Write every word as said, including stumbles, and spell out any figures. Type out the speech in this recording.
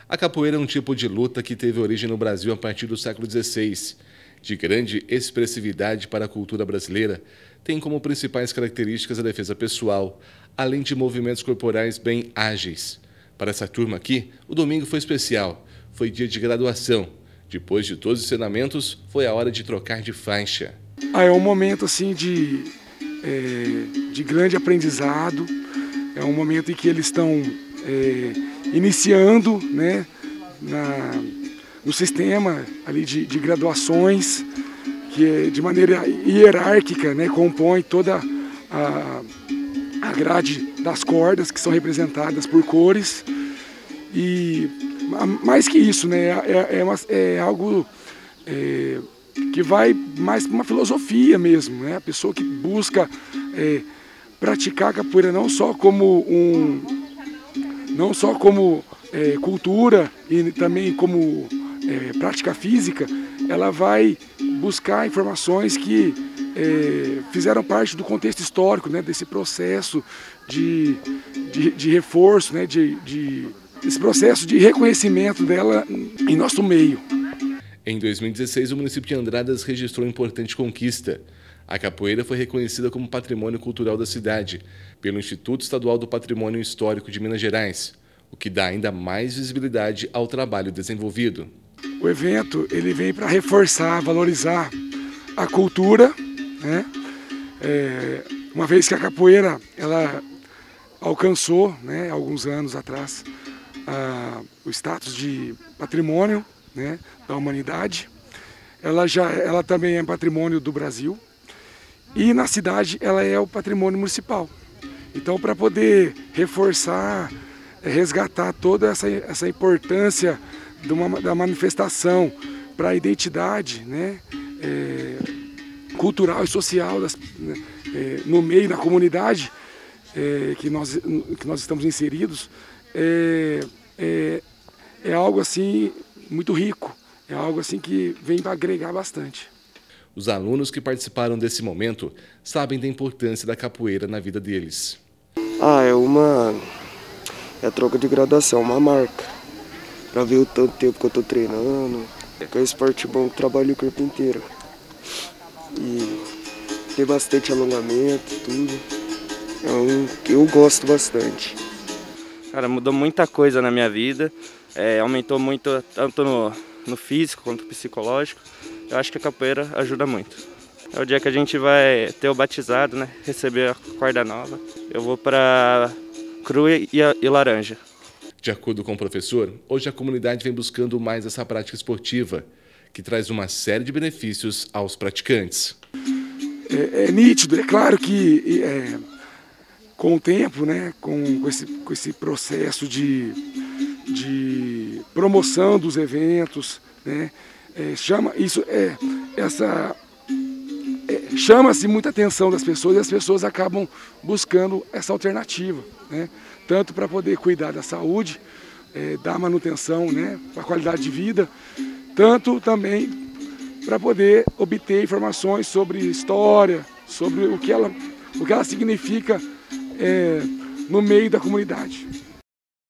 A capoeira é um tipo de luta que teve origem no Brasil a partir do século dezesseis. De grande expressividade para a cultura brasileira, tem como principais características a defesa pessoal, além de movimentos corporais bem ágeis. Para essa turma aqui, o domingo foi especial. Foi dia de graduação. Depois de todos os ensinamentos, foi a hora de trocar de faixa. Ah, é um momento assim de, é, de grande aprendizado. É um momento em que eles estão é, iniciando, né, na, no sistema ali de, de graduações, que é de maneira hierárquica, né, compõe toda a, a grade das cordas, que são representadas por cores. E mais que isso, né, é, é, uma, é algo é, que vai mais para uma filosofia mesmo, né? A pessoa que busca é, praticar a capoeira não só como um, não só como é, cultura e também como é, prática física, ela vai buscar informações que é, fizeram parte do contexto histórico, né, desse processo de, de, de reforço, né, de, de, esse processo de reconhecimento dela em nosso meio. Em dois mil e dezesseis, o município de Andradas registrou importante conquista. A capoeira foi reconhecida como Patrimônio Cultural da cidade pelo Instituto Estadual do Patrimônio Histórico de Minas Gerais, o que dá ainda mais visibilidade ao trabalho desenvolvido. O evento ele vem para reforçar, valorizar a cultura, né? É, uma vez que a capoeira ela alcançou, né, alguns anos atrás, a, o status de patrimônio, né, da humanidade. Ela já, ela também é patrimônio do Brasil e na cidade ela é o patrimônio municipal. Então, para poder reforçar, resgatar toda essa, essa importância de uma, da manifestação para a identidade, né, é, cultural e social das, né, é, no meio da comunidade é, que, nós, que nós estamos inseridos, é, é, é algo assim muito rico, é algo assim que vem para agregar bastante. Os alunos que participaram desse momento sabem da importância da capoeira na vida deles. Ah, é uma é a troca de graduação, uma marca, para ver o tanto tempo que eu estou treinando. É um esporte bom que trabalha o corpo inteiro. E tem bastante alongamento, tudo. É um que eu gosto bastante. Cara, mudou muita coisa na minha vida, é, aumentou muito tanto no, no físico quanto no psicológico. Eu acho que a capoeira ajuda muito. É o dia que a gente vai ter o batizado, né? Receber a corda nova. Eu vou para cru e, e laranja. De acordo com o professor, hoje a comunidade vem buscando mais essa prática esportiva, que traz uma série de benefícios aos praticantes. É, é nítido, é claro que é, com o tempo, né, com, com, esse, com esse processo de, de promoção dos eventos, né, é, chama isso é essa é, chama-se muita atenção das pessoas e as pessoas acabam buscando essa alternativa, né, tanto para poder cuidar da saúde, é, dar manutenção, né, para a qualidade de vida, tanto também para poder obter informações sobre história, sobre o que ela, o que ela significa é, no meio da comunidade.